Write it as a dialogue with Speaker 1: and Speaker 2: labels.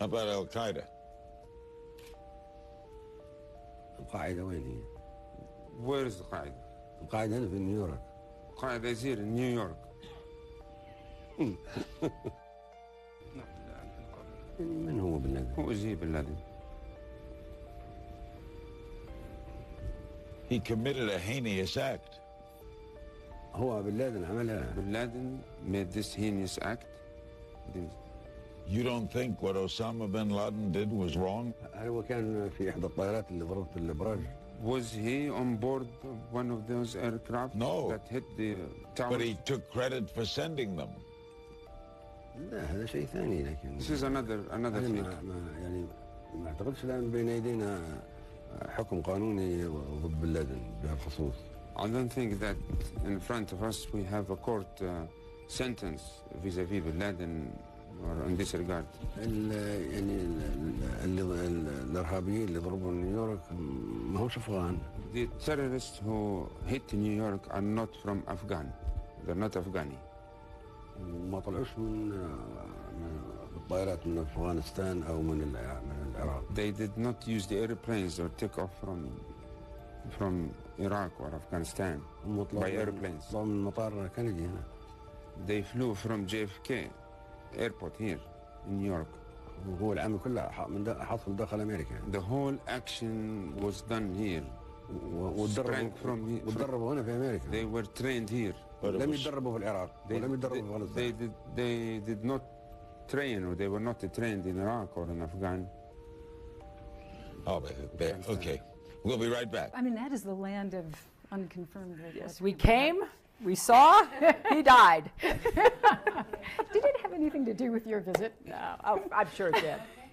Speaker 1: How about Al Qaeda?
Speaker 2: القاعدة وين هي؟
Speaker 3: Where is القاعدة?
Speaker 2: القاعدة هنا في نيويورك.
Speaker 3: القاعدة is here in New York.
Speaker 2: من هو بن لادن؟
Speaker 3: Who is he, Bin Laden?
Speaker 1: He committed a heinous act.
Speaker 2: هو بن لادن عملها.
Speaker 3: Bin Laden made this heinous act.
Speaker 1: You don't think what Osama bin Laden did was wrong?
Speaker 2: هل هو كان في إحدى الطائرات اللي ضربت الأبراج؟
Speaker 3: Was he on board one of those aircraft
Speaker 1: No.
Speaker 3: that hit the tower?
Speaker 1: But he took credit for sending them.
Speaker 2: لا هذا شيء ثاني لكن.
Speaker 3: This is another
Speaker 2: أنا
Speaker 3: thing.
Speaker 2: يعني ما أعتقدش الآن بين أيدينا حكم قانوني ضد بن لادن بهالخصوص.
Speaker 3: I don't think that in front of us we have a court sentence vis-à-vis Bin Laden or in this regard.
Speaker 2: يعني الإرهابيين اللي ضربوا نيويورك ما همش أفغان.
Speaker 3: The terrorists who hit New York are not from Afghan. They're not Afghani.
Speaker 2: ما طلعوش من الطائرات من أفغانستان أو من العراق.
Speaker 3: They did not use the airplanes or take off from Iraq or Afghanistan by airplanes.
Speaker 2: طلعوا من مطار كندي هنا.
Speaker 3: They flew from JFK airport here in New York.
Speaker 2: وهو العمل كله حصل داخل أمريكا.
Speaker 3: The whole action was done here.
Speaker 2: وتدربوا هنا في أمريكا.
Speaker 3: They were trained here.
Speaker 2: لم يتدربوا في العراق ولم يتدربوا في أفغانستان.
Speaker 3: They did not train or they were not trained in Iraq or in Afghan.
Speaker 1: Oh, okay. We'll be right back.
Speaker 4: I mean, that is the land of unconfirmed.
Speaker 5: Yes, we came, we saw, he died.
Speaker 4: Did it have anything to do with your visit?
Speaker 5: No, I'm sure it did.